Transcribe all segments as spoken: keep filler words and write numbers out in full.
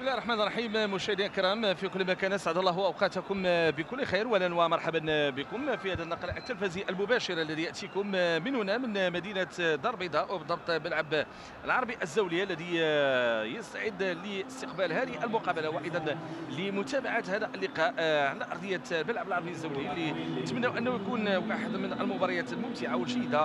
بسم الله الرحمن الرحيم. مشاهدينا الكرام في كل مكان، اسعد الله اوقاتكم بكل خير، واهلا ومرحبا بكم في هذا النقل التلفزي المباشر الذي ياتيكم من هنا من مدينه دار البيضاء، وبالضبط ملعب العربي الزوليه الذي يستعد لاستقبال هذه المقابله وايضا لمتابعه هذا اللقاء على ارضيه الملعب العربي الزولي، اللي نتمنى انه يكون واحد من المباريات الممتعه والجيده.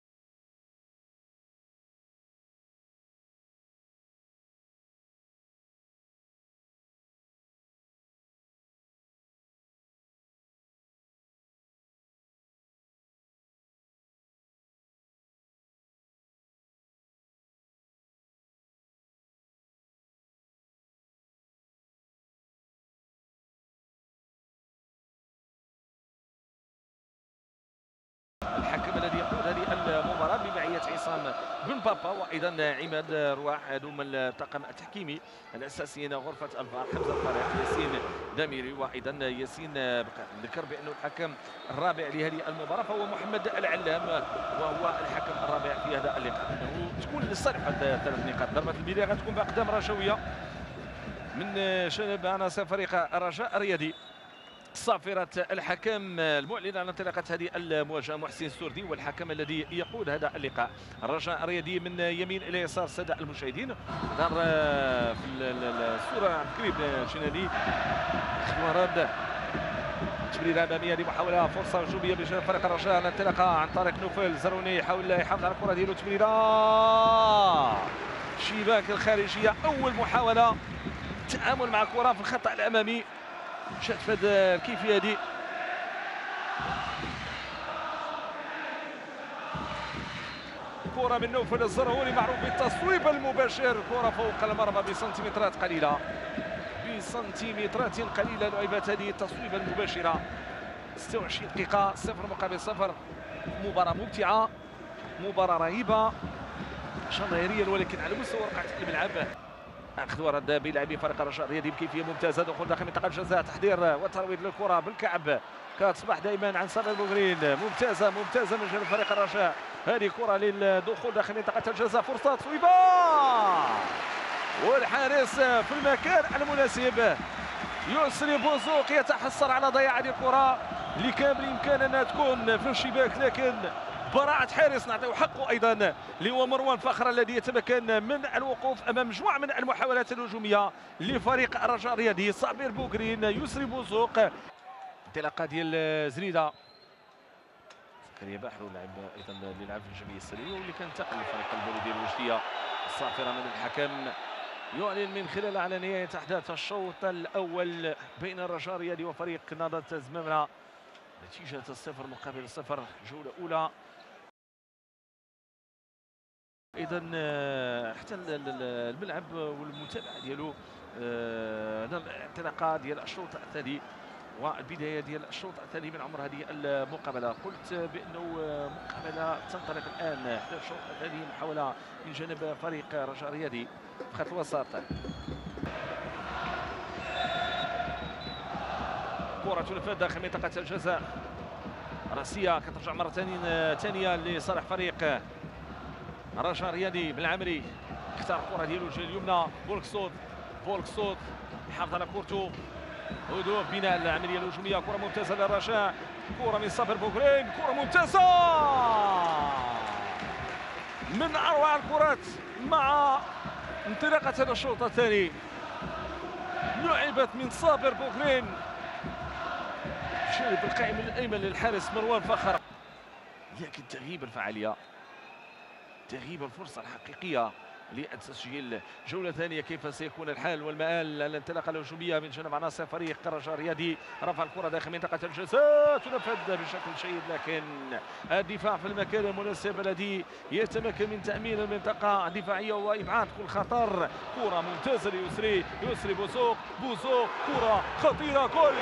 الحكم الذي يقود هذه المباراة بمعية عصام بن بابا وايضا عماد رواح، هذوما الطاقم التحكيمي الاساسيين غرفة الفار، حمزة الطريق، ياسين دميري، وايضا ياسين بقى. نذكر بانه الحكم الرابع لهذه المباراة فهو محمد العلام، وهو الحكم الرابع في هذا اللقاء. تكون لصالح ثلاث نقاط. ضربة البداية غتكون باقدام رجوية من شباب عناصر فريق الرجاء الرياضي. صافرة الحكم المعلن عن انطلاقة هذه المواجهة محسن السوردي، والحكم الذي يقود هذا اللقاء. الرجاء الرياضي من يمين الى يسار السادة المشاهدين. ظهر في الصورة عبد الكريم شنادي اختوارات تمريرة أمامية لمحاولة فرصة هجومية بجانب فريق الرجاء. الانطلاقة عن طريق نوفل زروني يحاول يحافظ على الكرة ديالو. تمريرة شباك الخارجية، أول محاولة التعامل مع الكرة في الخط الأمامي. شات في هذه الكيفيه هذه. كره من نوفل الزرهوري معروف بالتصويب المباشر، كره فوق المرمى بسنتيمترات قليله بسنتيمترات قليله لعبت هذه التصويبه المباشره. ستة وعشرين دقيقه، صفر مقابل صفر. مباراه ممتعه، مباراه رهيبه جماهيريا، ولكن على مستوى رقعه الملعب. اخذ ورد بلاعبي فريق الرجاء الرياضي بكيفيه ممتازه، دخول داخل منطقه الجزاء، تحضير وترويض للكره بالكعب كتصبح دائما عن صالح البوغرين. ممتازه ممتازه من جانب فريق الرجاء. هذه كره للدخول داخل منطقه الجزاء، فرصه تصويبه والحارس في المكان المناسب. يسري بوزوق يتحصل على ضياع هذه الكره اللي كان بالامكان انها تكون في الشباك، لكن براعة حارس نعطيه حقه ايضا اللي هو مروان فخر، الذي يتمكن من الوقوف امام مجموعه من المحاولات الهجوميه لفريق الرجاء الرياضي. صابر بوغرين، يسري بوزوق، انطلاقه ديال زريده. زكريا باحرو لاعب ايضا اللي لعب في الجمعيه السريه واللي كان انتقل لفريق البلديه الوجديه. الصافره من الحكم يعلن من خلال على نهايه احداث الشوط الاول بين الرجاء الرياضي وفريق نهضه زمامره. نتيجه صفر مقابل صفر، جوله اولى. اذا حتى الملعب والمتابعه ديالو، الانطلاقه ديال الشوط الثاني والبدايه ديال الشوط الثاني من عمر هذه المقابله. قلت بانه مقابله تنطلق الان حتى الشوط الثاني. محاوله من جانب فريق الرجاء الرياضي في خط الوسط، كره تنفذ داخل منطقه الجزاء، راسيه كترجع مره ثانيه لصالح فريق الرجاء الرياضي. بالعمري اختار الكره ديالو الجهه اليمنى. بولكسوت بولكسوت يحافظ على كورته، هدوء بناء العمليه الهجوميه. كره ممتازه للرجاء، كره من صابر بوغرين، كره ممتازه من اروع الكرات مع انطلاقه هذا الشوط الثاني. لعبت من صابر بوغرين جانب القائم الايمن للحارس مروان فخر، لكن تغيب الفعاليه، تغيب الفرصة الحقيقية للتسجيل. جولة ثانية كيف سيكون الحال والمآل. الانطلاقة الهجومية من جانب عناصر فريق الرجاء الرياضي، رفع الكرة داخل منطقة الجزاء، تنفذ بشكل جيد، لكن الدفاع في المكان المناسب الذي يتمكن من تأمين المنطقة الدفاعية وإبعاد كل خطر. كرة ممتازة ليسري، يسري بوزوق، بوزوق كرة خطيرة، جول.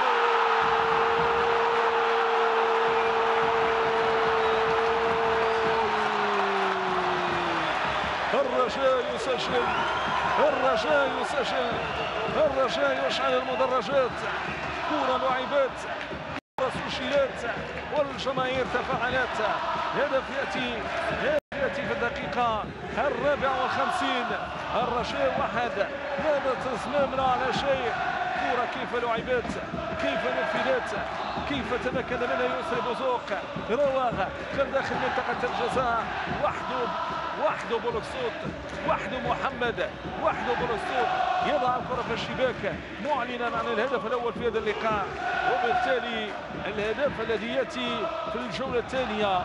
الرجاء يسجل، الرجاء يسجل، الرجاء يشعل المدرجات. كرة لعبت، كرة سجلت والجماهير تفاعلت. هدف ياتي، هدف في الدقيقة الرابعة والخمسين. الرجاء واحد نادت زمامرة على شيء. كرة كيف لعبت، كيف نفذت، كيف تمكن منها يسري بوزوق. رواغ كان داخل منطقة الجزاء وحده وحده بولكسوت، وحده محمد، وحده بولكسوت يضع الكرة في الشباك معلنا عن الهدف الأول في هذا اللقاء، وبالتالي الهدف الذي يأتي في الجولة الثانية.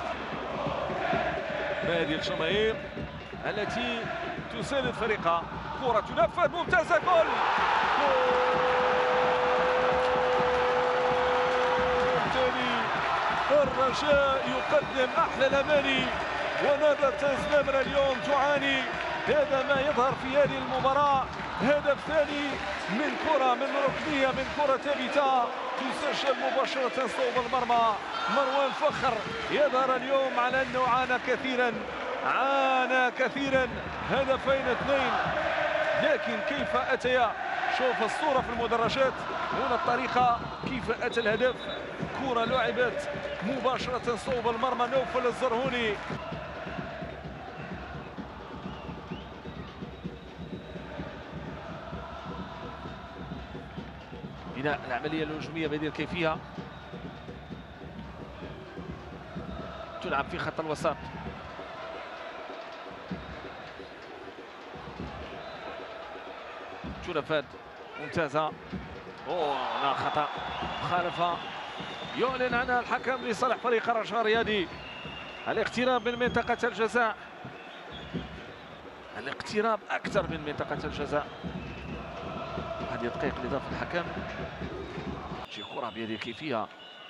هذه الجماهير التي تساند فريقها. كرة تنفذ ممتازة. جول الرجاء يقدم احلى الاماني، ونادت زمامرة اليوم تعاني. هذا ما يظهر في هذه المباراة. هدف ثاني من كرة من ركنية من كرة ثابتة تسجل مباشرة صوب المرمى. مروان فخر يظهر اليوم على انه عانى كثيرا عانى كثيرا. هدفين اثنين، لكن كيف اتيا؟ شوف الصورة في المدرجات هنا الطريقة كيف اتى الهدف. كرة لعبت مباشرة صوب المرمى. نوفل الزرهوني بناء العملية الهجومية بهذه الكيفية. تلعب في خط الوسط. تنفذ ممتازة. اوه لا، خطأ، مخالفة يعلن عنها الحكم لصالح فريق الرجاء الرياضي. الاقتراب من منطقة الجزاء، الاقتراب أكثر من منطقة الجزاء. هذه دقائق لإضافة الحكم. شي كرة بهذه الكيفية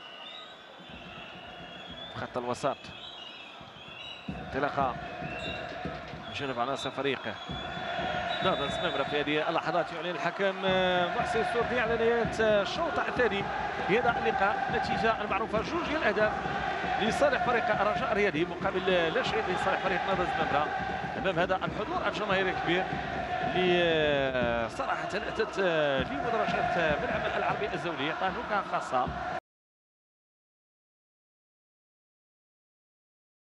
خط الوسط. انطلاقة من جانب عناصر فريقه. نهضة زمامرة في هذه اللحظات. يعلن الحكم محسن السوردي على نهاية الشوط الثاني في هذا اللقاء. النتيجة المعروفة جوج الأهداف لصالح فريق الرجاء الرياضي مقابل لا شيء لصالح فريق نهضة زمامرة. أمام هذا الحضور الجماهيري الكبير اللي صراحة أتت لمدرجات ملعب العربي الزولي. أعطاه نكهة خاصة.